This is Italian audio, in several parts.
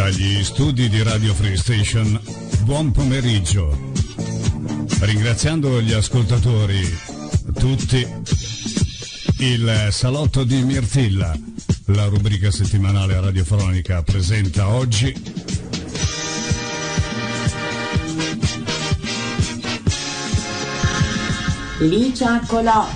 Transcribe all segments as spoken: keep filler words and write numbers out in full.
Dagli studi di Radio Free Station, buon pomeriggio. Ringraziando gli ascoltatori tutti, il Salotto di Mirtilla, la rubrica settimanale radiofonica, presenta oggi Licia Colò.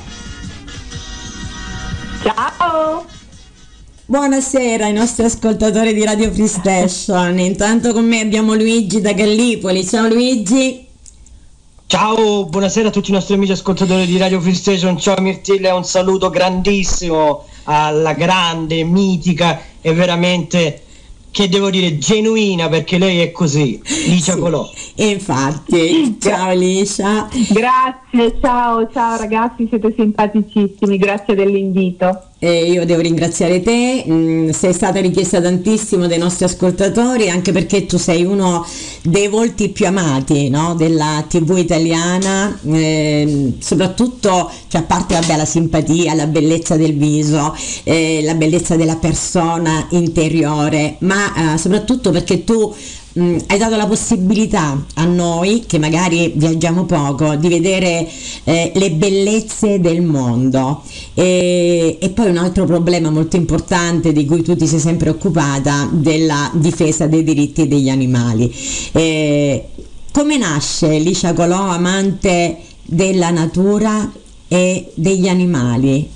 Ciao! Buonasera ai nostri ascoltatori di Radio Free Station. Intanto con me abbiamo Luigi da Gallipoli. Ciao Luigi. Ciao, buonasera a tutti i nostri amici ascoltatori di Radio Free Station. Ciao Mirtilla, un saluto grandissimo alla grande, mitica e veramente, che devo dire, genuina, perché lei è così, Licia sì, Colò. Infatti, ciao Licia. Grazie, ciao, ciao ragazzi, siete simpaticissimi, grazie dell'invito. E io devo ringraziare te, mm, sei stata richiesta tantissimo dai nostri ascoltatori, anche perché tu sei uno dei volti più amati, no? Della tivù italiana, eh, soprattutto, cioè, a parte vabbè, la simpatia, la bellezza del viso, eh, la bellezza della persona interiore, ma eh, soprattutto perché tu Mm, hai dato la possibilità a noi, che magari viaggiamo poco, di vedere eh, le bellezze del mondo. E, e poi un altro problema molto importante di cui tu ti sei sempre occupata, della difesa dei diritti degli animali. E, come nasce Licia Colò, amante della natura e degli animali?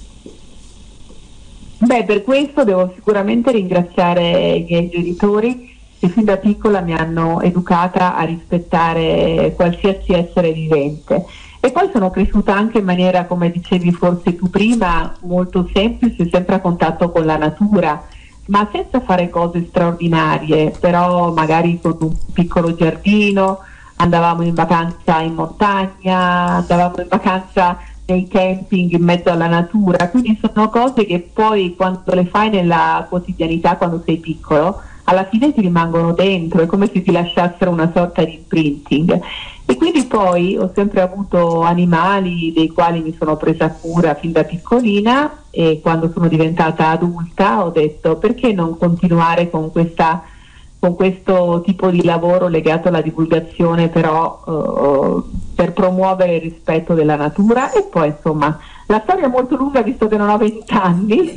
Beh, per questo devo sicuramente ringraziare i miei genitori, che fin da piccola mi hanno educata a rispettare qualsiasi essere vivente, e poi sono cresciuta anche in maniera, come dicevi forse tu prima, molto semplice, sempre a contatto con la natura, ma senza fare cose straordinarie, però magari con un piccolo giardino, andavamo in vacanza in montagna, andavamo in vacanza nei camping in mezzo alla natura, quindi sono cose che poi quando le fai nella quotidianità, quando sei piccolo, alla fine ti rimangono dentro, è come se ti lasciassero una sorta di imprinting. E quindi poi ho sempre avuto animali dei quali mi sono presa cura fin da piccolina, e quando sono diventata adulta ho detto: perché non continuare con questa con questo tipo di lavoro legato alla divulgazione, però uh, per promuovere il rispetto della natura. E poi insomma la storia è molto lunga, visto che non ho vent'anni,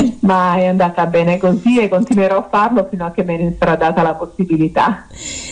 ma è andata bene così e continuerò a farlo fino a che me ne sarà data la possibilità.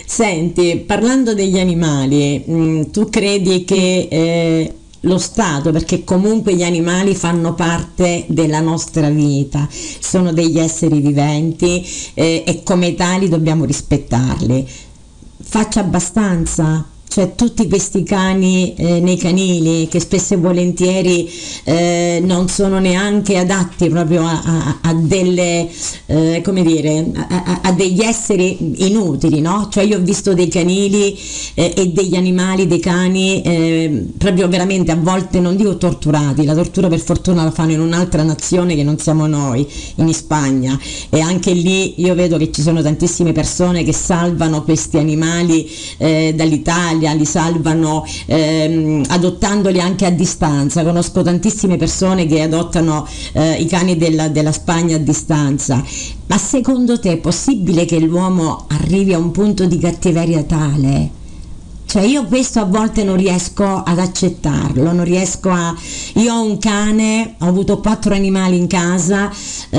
Senti, parlando degli animali, mh, tu credi che eh, lo Stato, perché comunque gli animali fanno parte della nostra vita, sono degli esseri viventi eh, e come tali dobbiamo rispettarli, faccia abbastanza? Cioè tutti questi cani eh, nei canili, che spesso e volentieri eh, non sono neanche adatti proprio a, a, a delle eh, come dire a, a degli esseri inutili, no? Cioè io ho visto dei canili eh, e degli animali, dei cani eh, proprio veramente a volte, non dico torturati, la tortura per fortuna la fanno in un'altra nazione che non siamo noi, in Spagna, e anche lì io vedo che ci sono tantissime persone che salvano questi animali eh, dall'Italia, li salvano ehm, adottandoli anche a distanza. Conosco tantissime persone che adottano eh, i cani della, della Spagna a distanza. Ma secondo te è possibile che l'uomo arrivi a un punto di cattiveria tale? Cioè io questo a volte non riesco ad accettarlo, non riesco a... Io ho un cane, ho avuto quattro animali in casa,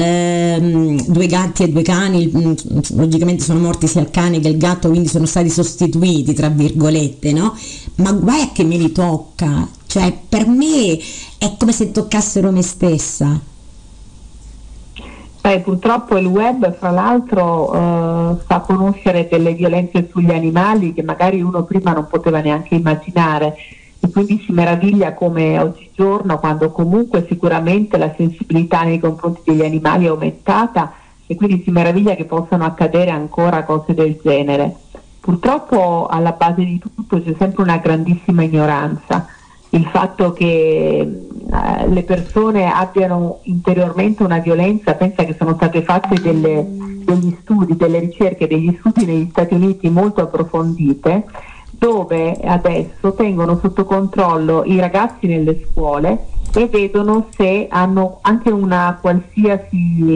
ehm, due gatti e due cani, logicamente sono morti sia il cane che il gatto, quindi sono stati sostituiti, tra virgolette, no? Ma guai che me li tocca, cioè per me è come se toccassero me stessa. Beh, purtroppo il web, fra l'altro, eh, fa conoscere delle violenze sugli animali che magari uno prima non poteva neanche immaginare, e quindi si meraviglia come oggigiorno, quando comunque sicuramente la sensibilità nei confronti degli animali è aumentata, e quindi si meraviglia che possano accadere ancora cose del genere. Purtroppo alla base di tutto c'è sempre una grandissima ignoranza. Il fatto che eh, le persone abbiano interiormente una violenza, pensa che sono state fatte delle, degli studi, delle ricerche, degli studi negli Stati Uniti molto approfondite, dove adesso tengono sotto controllo i ragazzi nelle scuole e vedono se hanno anche una qualsiasi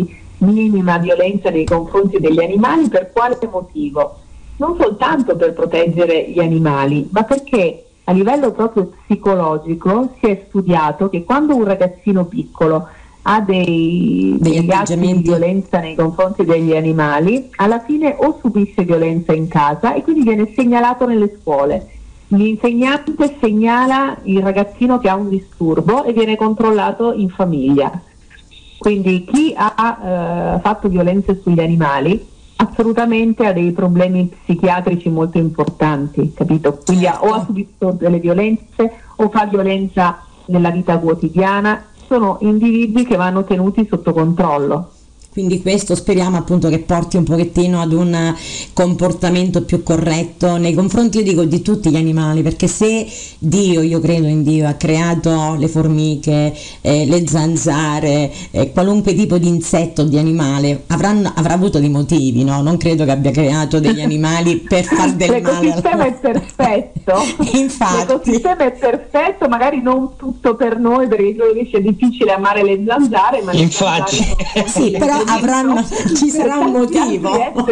minima violenza nei confronti degli animali. Per quale motivo? Non soltanto per proteggere gli animali, ma perché a livello proprio psicologico si è studiato che quando un ragazzino piccolo ha dei, degli atti di violenza nei confronti degli animali, alla fine o subisce violenza in casa e quindi viene segnalato nelle scuole. L'insegnante segnala il ragazzino che ha un disturbo e viene controllato in famiglia. Quindi chi ha eh, fatto violenze sugli animali assolutamente ha dei problemi psichiatrici molto importanti, capito? Quindi ha, o ha subito delle violenze o fa violenza nella vita quotidiana. Sono individui che vanno tenuti sotto controllo. Quindi questo speriamo appunto che porti un pochettino ad un comportamento più corretto nei confronti, io dico, di tutti gli animali, perché se Dio, io credo in Dio, ha creato le formiche, eh, le zanzare, eh, qualunque tipo di insetto o di animale, avranno, avrà avuto dei motivi, no? Non credo che abbia creato degli animali per far del male. L'ecosistema è perfetto. Infatti. L'ecosistema è perfetto, magari non tutto per noi, perché è difficile amare le zanzare, ma infatti le sì, però avranno, ci sarà un motivo.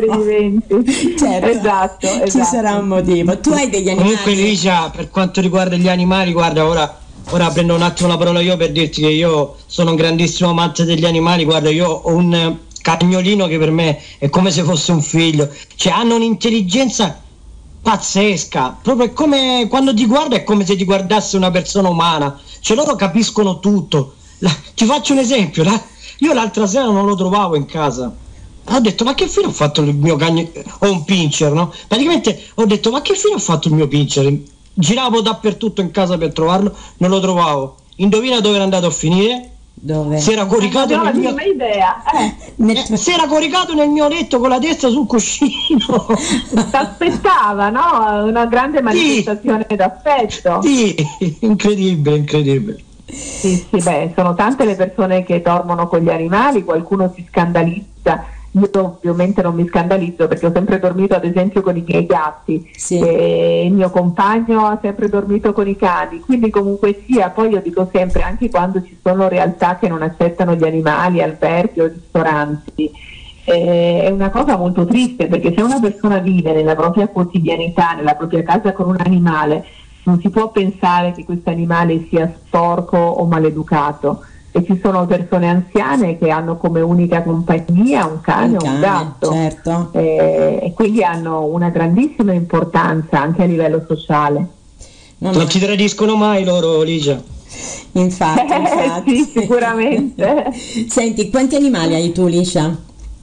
Certo, esatto, esatto. Ci sarà un motivo. Tu hai degli animali? Comunque Licia, per quanto riguarda gli animali, guarda, ora, ora prendo un attimo la parola io per dirti che io sono un grandissimo amante degli animali. Guarda, io ho un cagnolino che per me è come se fosse un figlio, cioè hanno un'intelligenza pazzesca, proprio è come quando ti guarda è come se ti guardasse una persona umana, cioè loro capiscono tutto. La, ti faccio un esempio, la, io l'altra sera non lo trovavo in casa, ho detto ma che fine ha fatto il mio cane, ho un pincher, no? Praticamente ho detto ma che fine ha fatto il mio pincher, giravo dappertutto in casa per trovarlo, non lo trovavo, indovina dove era andato a finire? Dove? Eh, Si era coricato, no, nel mio... idea. Eh. Nel... si era coricato nel mio letto con la testa sul cuscino. T'aspettava, no? Una grande manifestazione sì. d'affetto. Sì, incredibile, incredibile. Sì, sì, beh, sono tante le persone che dormono con gli animali, qualcuno si scandalizza. Io ovviamente non mi scandalizzo perché ho sempre dormito ad esempio con i miei gatti, sì. E il mio compagno ha sempre dormito con i cani, quindi comunque sia, poi io dico sempre, anche quando ci sono realtà che non accettano gli animali, alberghi o ristoranti, eh, è una cosa molto triste, perché se una persona vive nella propria quotidianità, nella propria casa con un animale, non si può pensare che questo animale sia sporco o maleducato. E ci sono persone anziane che hanno come unica compagnia un cane o un, un gatto, certo. eh, e quindi hanno una grandissima importanza anche a livello sociale. Non, non ti tradiscono mai loro, Ligia? Infatti, infatti. Sì, sicuramente. Senti, quanti animali hai tu, Licia?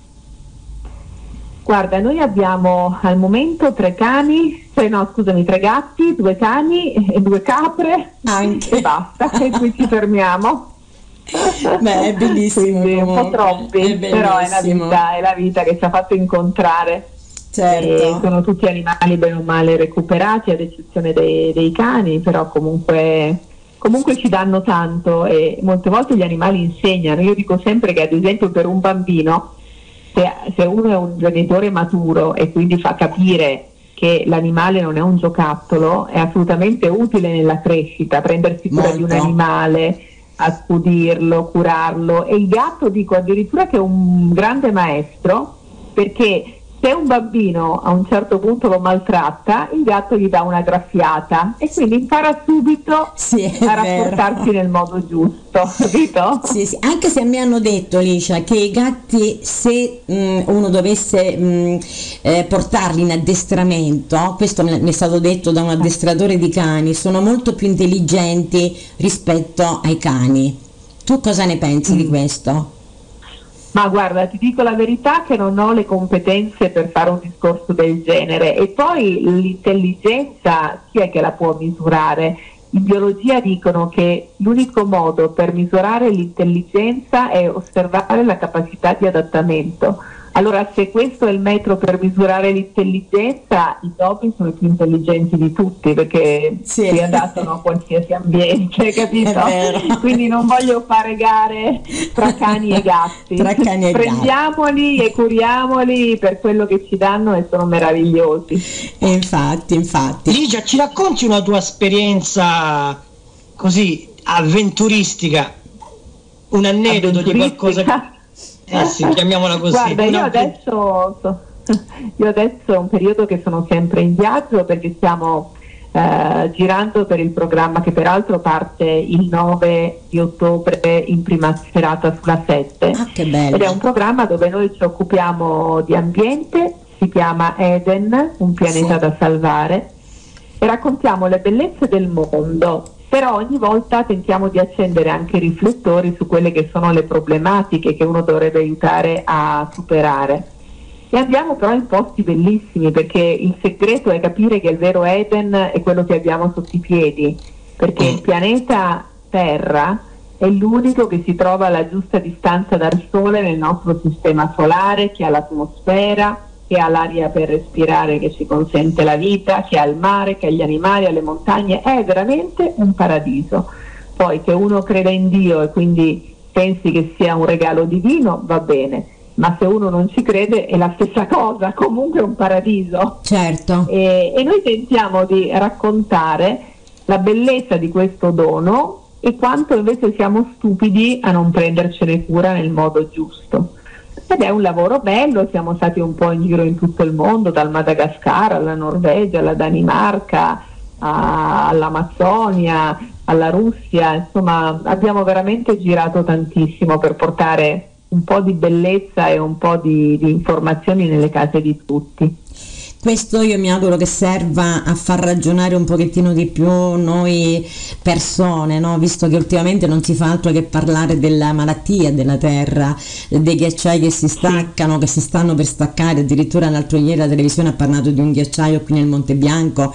Guarda, noi abbiamo al momento tre cani, cioè no scusami, tre gatti, due cani e due capre, anche. E basta, e qui ci fermiamo. Beh, è bellissimo. Quindi un po' troppi, è però è la vita, è la vita che ci ha fatto incontrare. Certo. E sono tutti animali bene o male recuperati, ad eccezione dei, dei cani, però comunque, comunque ci danno tanto e molte volte gli animali insegnano. Io dico sempre che ad esempio per un bambino, se, se uno è un genitore maturo e quindi fa capire che l'animale non è un giocattolo, è assolutamente utile nella crescita, prendersi cura di un animale, accudirlo, curarlo. E il gatto dico addirittura che è un grande maestro, perché se un bambino a un certo punto lo maltratta, il gatto gli dà una graffiata e quindi impara subito sì, a rapportarsi nel modo giusto, capito? Sì, sì. Anche se a me hanno detto, Licia, che i gatti, se mh, uno dovesse mh, eh, portarli in addestramento, questo mi è stato detto da un addestratore di cani, sono molto più intelligenti rispetto ai cani. Tu cosa ne pensi mm. di questo? Ma guarda, ti dico la verità che non ho le competenze per fare un discorso del genere, e poi l'intelligenza chi è che la può misurare? In biologia dicono che l'unico modo per misurare l'intelligenza è osservare la capacità di adattamento. Allora, se questo è il metro per misurare l'intelligenza, i topi sono i più intelligenti di tutti, perché sì. si adattano a qualsiasi ambiente, capito? Quindi non voglio fare gare tra cani e gatti. Tra cani e Prendiamoli gatti. E curiamoli per quello che ci danno e sono meravigliosi. E infatti, infatti. Ligia, ci racconti una tua esperienza così avventuristica? Un annodo di qualcosa che... Eh sì, chiamiamola così. Guarda, io Una- adesso, io adesso è un periodo che sono sempre in viaggio perché stiamo eh, girando per il programma che peraltro parte il nove di ottobre in prima serata sulla sette. Ah, che bello. Ed è un programma dove noi ci occupiamo di ambiente, si chiama Eden, un pianeta Sì. da salvare, e raccontiamo le bellezze del mondo, però ogni volta tentiamo di accendere anche i riflettori su quelle che sono le problematiche che uno dovrebbe aiutare a superare. E andiamo però in posti bellissimi, perché il segreto è capire che il vero Eden è quello che abbiamo sotto i piedi, perché il pianeta Terra è l'unico che si trova alla giusta distanza dal Sole nel nostro sistema solare, che ha l'atmosfera, che ha l'aria per respirare che ci consente la vita, che ha il mare, che ha gli animali, ha le montagne. È veramente un paradiso. Poi che uno creda in Dio e quindi pensi che sia un regalo divino, va bene, ma se uno non ci crede è la stessa cosa, comunque è un paradiso. Certo. E, e noi tentiamo di raccontare la bellezza di questo dono e quanto invece siamo stupidi a non prendercene cura nel modo giusto. Ed è un lavoro bello, siamo stati un po' in giro in tutto il mondo, dal Madagascar alla Norvegia, alla Danimarca, a- all'Amazzonia, alla Russia, insomma abbiamo veramente girato tantissimo per portare un po' di bellezza e un po' di, di informazioni nelle case di tutti. Questo io mi auguro che serva a far ragionare un pochettino di più noi persone, no? Visto che ultimamente non si fa altro che parlare della malattia della terra, dei ghiacciai che si staccano, che si stanno per staccare. Addirittura l'altro ieri la televisione ha parlato di un ghiacciaio qui nel Monte Bianco.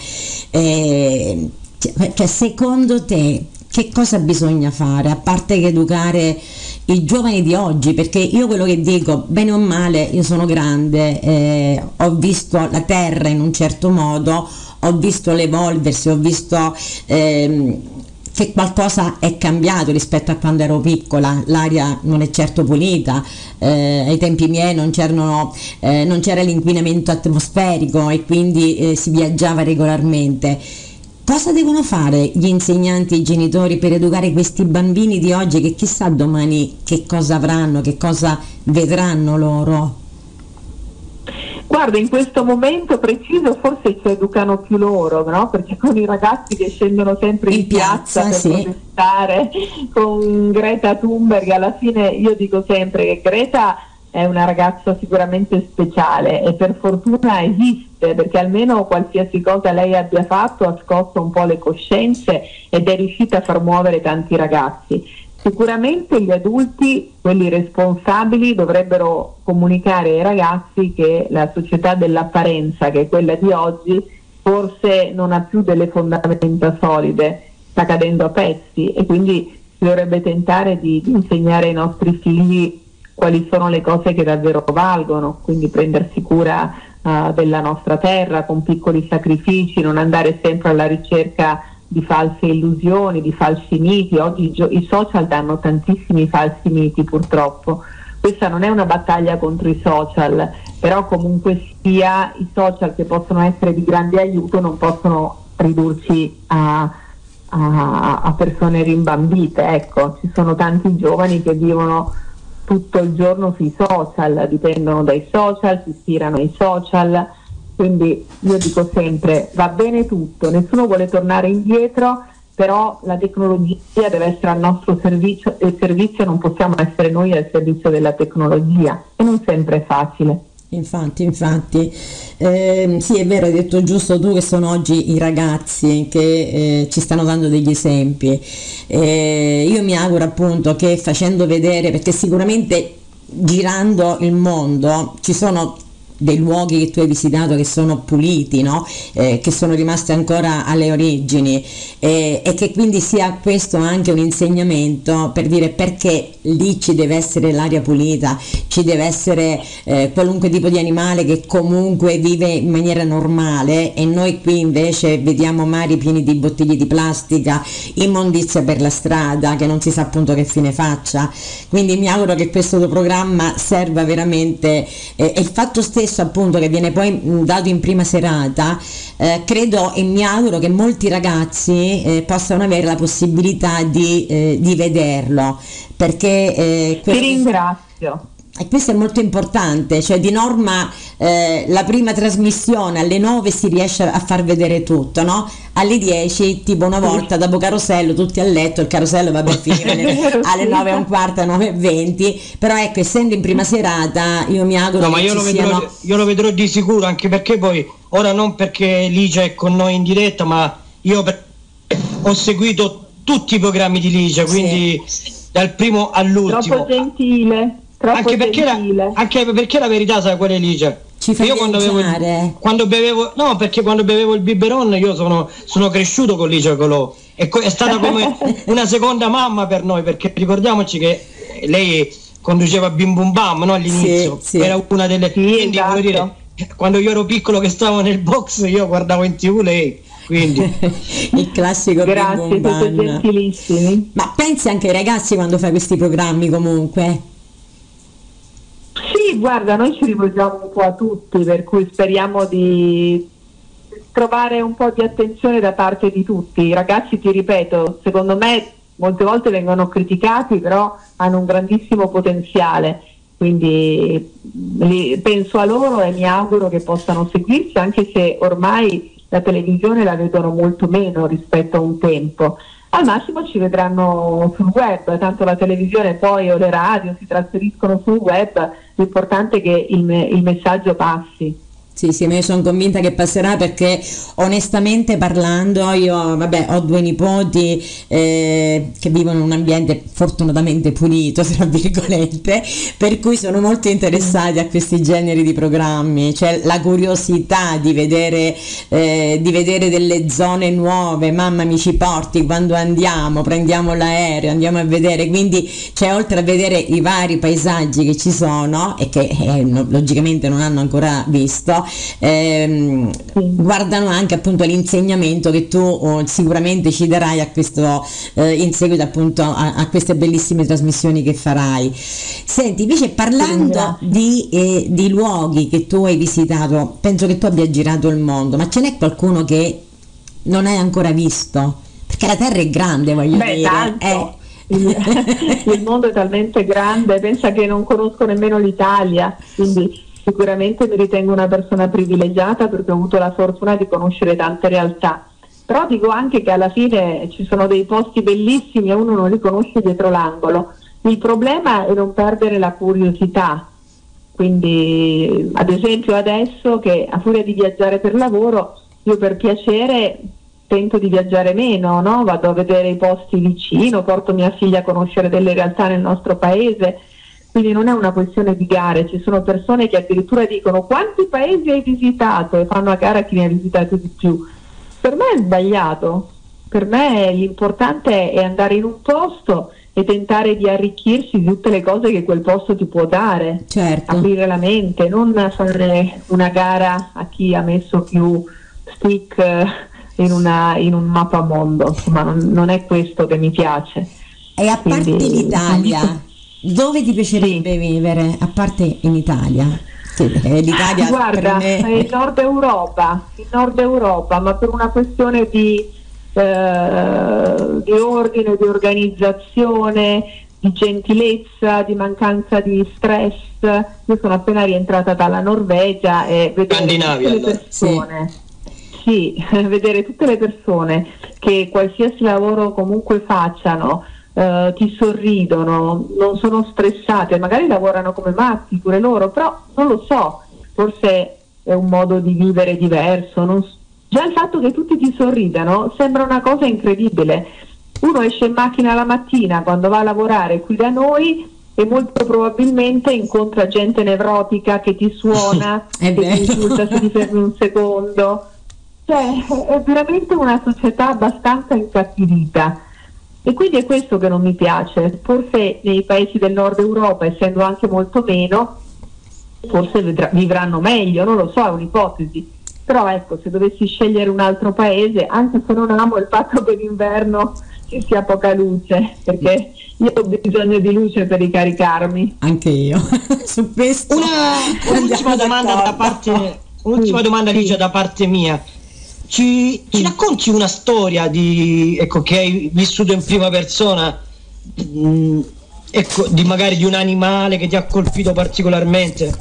Eh, cioè, secondo te che cosa bisogna fare, a parte che educare i giovani di oggi? Perché io quello che dico, bene o male, io sono grande, eh, ho visto la terra in un certo modo, ho visto l'evolversi, ho visto ehm, che qualcosa è cambiato rispetto a quando ero piccola. L'aria non è certo pulita, eh, ai tempi miei non, c'erano, eh, non c'era l'inquinamento atmosferico e quindi eh, si viaggiava regolarmente. Cosa devono fare gli insegnanti e i genitori per educare questi bambini di oggi, che chissà domani che cosa avranno, che cosa vedranno loro? Guarda, in questo momento preciso forse ci educano più loro, no? Perché con i ragazzi che scendono sempre in, In piazza, piazza, per sì. protestare con Greta Thunberg, alla fine io dico sempre che Greta è una ragazza sicuramente speciale e per fortuna esiste, perché almeno qualsiasi cosa lei abbia fatto ha scosso un po' le coscienze ed è riuscita a far muovere tanti ragazzi. Sicuramente gli adulti, quelli responsabili, dovrebbero comunicare ai ragazzi che la società dell'apparenza, che è quella di oggi, forse non ha più delle fondamenta solide, sta cadendo a pezzi, e quindi si dovrebbe tentare di, di insegnare ai nostri figli quali sono le cose che davvero valgono, quindi prendersi cura uh, della nostra terra con piccoli sacrifici, non andare sempre alla ricerca di false illusioni, di falsi miti. Oggi i, gio- i social danno tantissimi falsi miti, purtroppo. Questa non è una battaglia contro i social, però comunque sia i social, che possono essere di grande aiuto, non possono ridurci a, a, a persone rimbambite. Ecco, ci sono tanti giovani che vivono tutto il giorno sui social, dipendono dai social, si ispirano ai social, quindi io dico sempre va bene tutto, nessuno vuole tornare indietro, però la tecnologia deve essere al nostro servizio e il servizio non possiamo essere noi al servizio della tecnologia, e non sempre è facile. Infatti, infatti, eh, sì, è vero, hai detto giusto tu che sono oggi i ragazzi che eh, ci stanno dando degli esempi. Eh, io mi auguro appunto che facendo vedere, perché sicuramente girando il mondo ci sono dei luoghi che tu hai visitato che sono puliti, no? Eh, che sono rimasti ancora alle origini, eh, e che quindi sia questo anche un insegnamento per dire perché lì ci deve essere l'aria pulita, ci deve essere eh, qualunque tipo di animale che comunque vive in maniera normale, e noi qui invece vediamo mari pieni di bottiglie di plastica, immondizia per la strada che non si sa appunto che fine faccia. Quindi mi auguro che questo tuo programma serva veramente, eh, e il fatto stesso appunto che viene poi mh, dato in prima serata, eh, credo e mi auguro che molti ragazzi eh, possano avere la possibilità di, eh, di vederlo, perché eh, Ti ringrazio. E questo è molto importante, cioè di norma eh, la prima trasmissione alle nove si riesce a far vedere tutto, no? Alle dieci, tipo una volta dopo Carosello, tutti a letto, il Carosello va per finire alle, alle nove e un quarto, nove e venti, però ecco, essendo in prima serata io mi auguro no, che ma io ci lo, vedrò, siano... io lo vedrò di sicuro, anche perché poi, ora non perché Ligia è con noi in diretta, ma io per, ho seguito tutti i programmi di Ligia, quindi sì. Dal primo all'ultimo. Troppo gentile. Anche perché, la, anche perché la verità sai qual è, Ligia? Ci fa io quando bevevo, il, quando bevevo no perché quando bevevo il biberon io sono, sono cresciuto con Ligia Colò e co- è stata come una seconda mamma per noi, perché ricordiamoci che lei conduceva Bim Bum Bam, no, all'inizio sì, sì. Era una delle sì, quindi esatto. voglio dire, quando io ero piccolo che stavo nel box io guardavo in tv lei, quindi il classico grazie, Bim Bum Bam. siete gentilissimi. Ma pensi anche ai ragazzi quando fai questi programmi comunque? Sì, guarda, noi ci rivolgiamo un po' a tutti, per cui speriamo di trovare un po' di attenzione da parte di tutti. I ragazzi, ti ripeto, secondo me molte volte vengono criticati, però hanno un grandissimo potenziale, quindi li, penso a loro e mi auguro che possano seguirci, anche se ormai la televisione la vedono molto meno rispetto a un tempo. Al massimo ci vedranno sul web, tanto la televisione poi o le radio si trasferiscono sul web, l'importante è che il, me- il messaggio passi. Sì, sì, ma io sono convinta che passerà, perché onestamente parlando io vabbè ho due nipoti eh, che vivono in un ambiente fortunatamente pulito, tra virgolette, per cui sono molto interessati a questi generi di programmi, cioè la curiosità di vedere eh, di vedere delle zone nuove, mamma mi ci porti quando andiamo, prendiamo l'aereo, andiamo a vedere, quindi cioè oltre a vedere i vari paesaggi che ci sono e che eh, no, logicamente non hanno ancora visto, Ehm, guardano anche appunto l'insegnamento che tu oh, sicuramente ci darai a questo eh, in seguito appunto a, a queste bellissime trasmissioni che farai. Senti, invece parlando di, eh, di luoghi che tu hai visitato, penso che tu abbia girato il mondo, ma ce n'è qualcuno che non hai ancora visto? Perché la terra è grande, voglio Beh, dire tanto. eh. il, il mondo è talmente grande, pensa che non conosco nemmeno l'Italia, quindi sicuramente mi ritengo una persona privilegiata perché ho avuto la fortuna di conoscere tante realtà, però dico anche che alla fine ci sono dei posti bellissimi e uno non li conosce dietro l'angolo. Il problema è non perdere la curiosità, quindi ad esempio adesso che a furia di viaggiare per lavoro, io per piacere tento di viaggiare meno, no? Vado a vedere i posti vicino, porto mia figlia a conoscere delle realtà nel nostro paese. Quindi non è una questione di gare, ci sono persone che addirittura dicono quanti paesi hai visitato e fanno a gara chi ne ha visitato di più. Per me è sbagliato, per me l'importante è andare in un posto e tentare di arricchirsi di tutte le cose che quel posto ti può dare, certo. Aprire la mente, non fare una gara a chi ha messo più stick in, una, in un mappamondo, ma non, non è questo che mi piace. E a parte Quindi, l'Italia, dove ti piacerebbe sì. vivere, a parte in Italia? Sì, l'Italia guarda, per me... in Nord Europa, in Nord Europa, ma per una questione di, eh, di ordine, di organizzazione, di gentilezza, di mancanza di stress. Io sono appena rientrata dalla Norvegia e vedere tutte le persone, sì. sì, vedere tutte le persone che qualsiasi lavoro comunque facciano, Uh, ti sorridono, non sono stressate, magari lavorano come matti pure loro, però non lo so, forse è un modo di vivere diverso, non so. Già il fatto che tutti ti sorridano sembra una cosa incredibile. Uno esce in macchina la mattina quando va a lavorare qui da noi e molto probabilmente incontra gente nevrotica che ti suona, che ti insulta se ti fermi un secondo, cioè è veramente una società abbastanza incattivita. E quindi è questo che non mi piace. Forse nei paesi del nord Europa, essendo anche molto meno, forse vedrà, vivranno meglio, non lo so, è un'ipotesi. Però ecco, se dovessi scegliere un altro paese, anche se non amo il fatto che d'inverno ci sia poca luce, perché io ho bisogno di luce per ricaricarmi. Anche io. Su questo Una, un'ultima domanda da parte, un'ultima sì, domanda Ligia sì. da parte mia. Ci, ci racconti una storia di, ecco, che hai vissuto in prima persona mh, ecco, di magari di un animale che ti ha colpito particolarmente?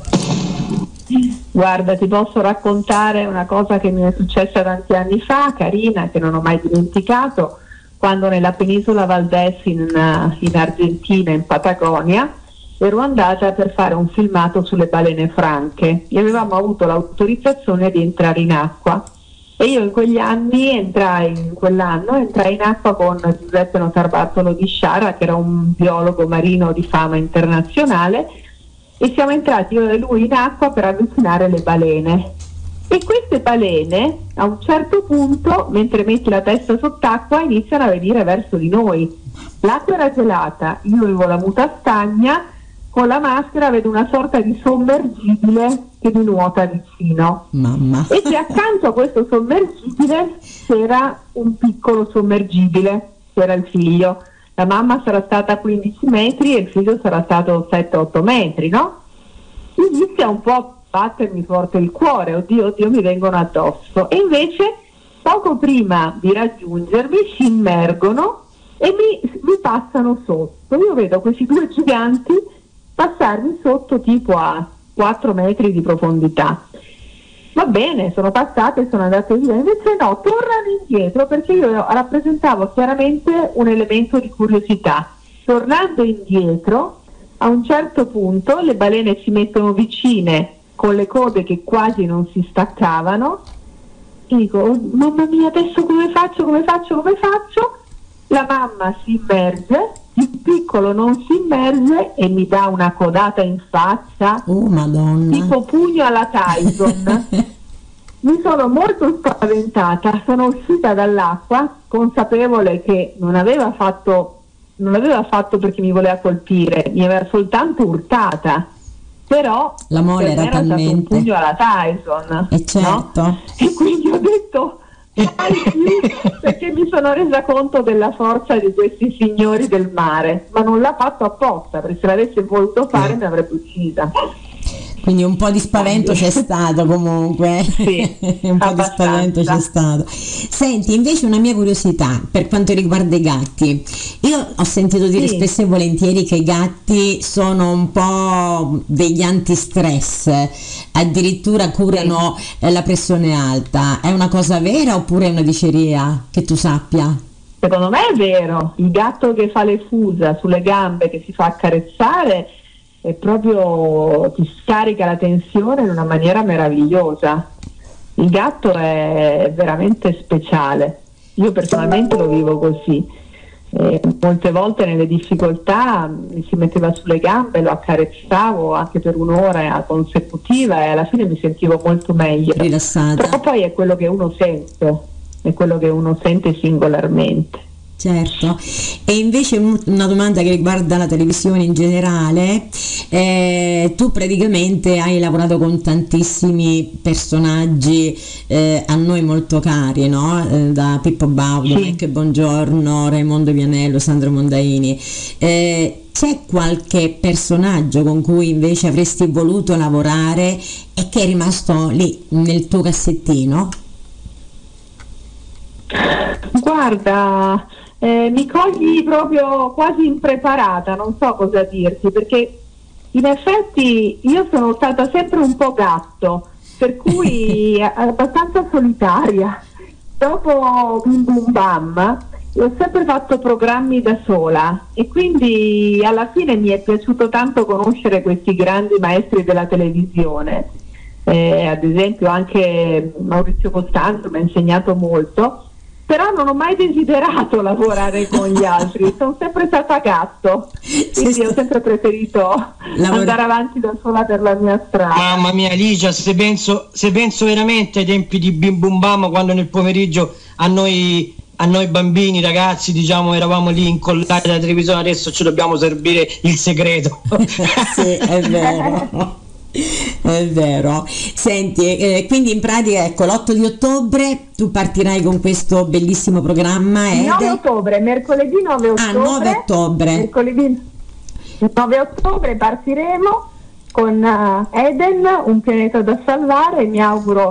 Guarda, ti posso raccontare una cosa che mi è successa tanti anni fa, carina, che non ho mai dimenticato, quando nella penisola Valdés in, in Argentina, in Patagonia, ero andata per fare un filmato sulle balene franche e avevamo avuto l'autorizzazione di entrare in acqua. E io in quegli anni entrai, in quell'anno entrai in acqua con Giuseppe Notarbartolo di Sciara, che era un biologo marino di fama internazionale, e siamo entrati io e lui in acqua per avvicinare le balene. E queste balene, a un certo punto, mentre metti la testa sott'acqua, iniziano a venire verso di noi. L'acqua era gelata, io avevo la muta stagna, con la maschera vedo una sorta di sommergibile che mi nuota vicino. Mamma. E che accanto a questo sommergibile c'era un piccolo sommergibile, c'era il figlio. La mamma sarà stata a quindici metri e il figlio sarà stato sette otto metri, no? Inizia un po' a battermi forte il cuore, oddio, oddio, mi vengono addosso. E invece, poco prima di raggiungermi, si immergono e mi, mi passano sotto. Io vedo questi due giganti passarmi sotto tipo a quattro metri di profondità. Va bene, sono passate, sono andate via, invece no, tornano indietro, perché io rappresentavo chiaramente un elemento di curiosità. Tornando indietro, a un certo punto le balene si mettono vicine con le code che quasi non si staccavano, e dico, oh, mamma mia, adesso come faccio, come faccio, come faccio? La mamma si immerge, il piccolo non si immerge e mi dà una codata in faccia, oh Madonna, tipo pugno alla Tyson. Mi sono molto spaventata, sono uscita dall'acqua consapevole che non aveva fatto, non aveva fatto perché mi voleva colpire, mi aveva soltanto urtata, però l'amore era, era stato talmente un pugno alla Tyson, e certo, no? E quindi ho detto vai qui, perché mi sono resa conto della forza di questi signori del mare, ma non l'ha fatto apposta, perché se l'avesse voluto fare mi avrebbe uccisa. quindi un po' di spavento c'è stato comunque. Sì, un po' abbastanza. di spavento c'è stato. Senti, invece una mia curiosità per quanto riguarda i gatti. Io ho sentito dire Sì. spesso e volentieri che i gatti sono un po' degli antistress, addirittura curano eh, la pressione alta. È una cosa vera oppure è una diceria, che tu sappia? Secondo me è vero, il gatto che fa le fusa sulle gambe, che si fa accarezzare, è proprio, ti scarica la tensione in una maniera meravigliosa. Il gatto è veramente speciale, io personalmente lo vivo così. Eh, molte volte nelle difficoltà mi si metteva sulle gambe, lo accarezzavo anche per un'ora consecutiva e alla fine mi sentivo molto meglio. Rilassata. Però poi è quello che uno sente, è quello che uno sente singolarmente. Certo, e invece un- una domanda che riguarda la televisione in generale, eh, tu praticamente hai lavorato con tantissimi personaggi eh, a noi molto cari, no? Eh, da Pippo Baudo, Sì. Mecche Bongiorno, Raimondo Vianello, Sandro Mondaini. Eh, c'è qualche personaggio con cui invece avresti voluto lavorare e che è rimasto lì nel tuo cassettino? Guarda, eh, mi cogli proprio quasi impreparata, non so cosa dirti, perché in effetti io sono stata sempre un po' gatto, per cui è abbastanza solitaria. Dopo Bim Bum Bam ho sempre fatto programmi da sola e quindi alla fine mi è piaciuto tanto conoscere questi grandi maestri della televisione. Eh, ad esempio anche Maurizio Costanzo mi ha insegnato molto, però non ho mai desiderato lavorare con gli altri, sono sempre stata gatto, quindi ho sempre preferito Lavora- andare avanti da sola per la mia strada. Mamma mia Ligia, se penso, se penso veramente ai tempi di Bim Bum Bam, quando nel pomeriggio a noi, a noi bambini, ragazzi, diciamo, eravamo lì incollati alla televisione, adesso ci dobbiamo servire il segreto. Sì, è vero. È vero. Senti, eh, quindi in pratica ecco l'otto di ottobre tu partirai con questo bellissimo programma Il ed nove ottobre, mercoledì nove ah, ottobre. nove ottobre. Mercoledì nove ottobre partiremo con uh, Eden, un pianeta da salvare, e mi auguro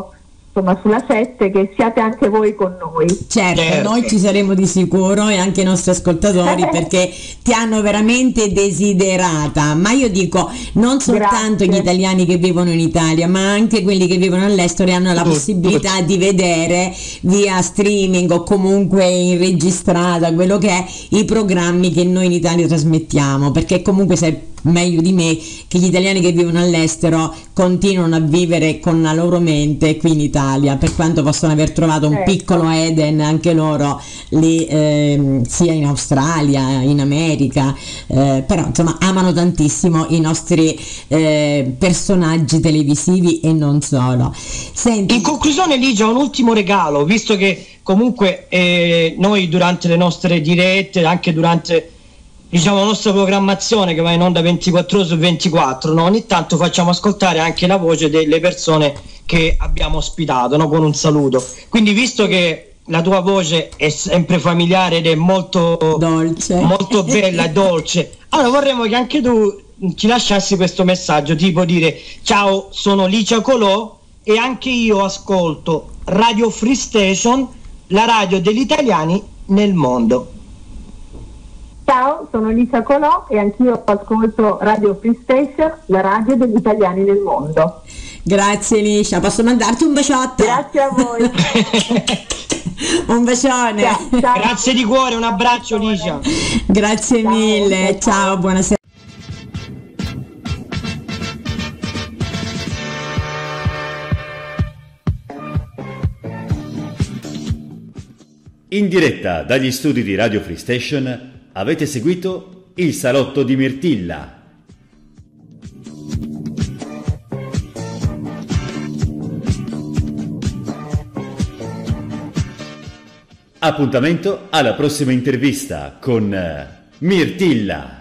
insomma sulla sette, che siate anche voi con noi. Certo, Certo. noi ci saremo di sicuro e anche i nostri ascoltatori perché ti hanno veramente desiderata, ma io dico non soltanto Grazie. gli italiani che vivono in Italia, ma anche quelli che vivono all'estero e hanno la Tutti, possibilità di vedere via streaming o comunque in registrata quello che è i programmi che noi in Italia trasmettiamo, perché comunque sai meglio di me che gli italiani che vivono all'estero continuano a vivere con la loro mente qui in Italia, per quanto possono aver trovato un Certo. piccolo Eden anche loro lì, ehm, sia in Australia, in America, eh, però insomma amano tantissimo i nostri eh, personaggi televisivi e non solo. Senti, In conclusione, Ligia, un ultimo regalo, visto che comunque eh, noi durante le nostre dirette, anche durante diciamo la nostra programmazione che va in onda ventiquattro ore su ventiquattro, no? Ogni tanto facciamo ascoltare anche la voce delle persone che abbiamo ospitato, no? Con un saluto. Quindi, visto che la tua voce è sempre familiare ed è molto dolce. molto bella e dolce, allora vorremmo che anche tu ci lasciassi questo messaggio, tipo dire: ciao, sono Licia Colò e anche io ascolto Radio Free Station, la radio degli italiani nel mondo. Ciao, sono Licia Colò e anch'io ascolto Radio Free Station, la radio degli italiani nel mondo. Grazie Licia, posso mandarti un baciotto? Grazie a voi. Un bacione. Ciao, ciao. Grazie di cuore, un abbraccio Licia. Grazie Ciao, mille, ciao. ciao, buonasera. In diretta dagli studi di Radio Free Station avete seguito Il Salotto di Mirtilla. Appuntamento alla prossima intervista con eh, Mirtilla.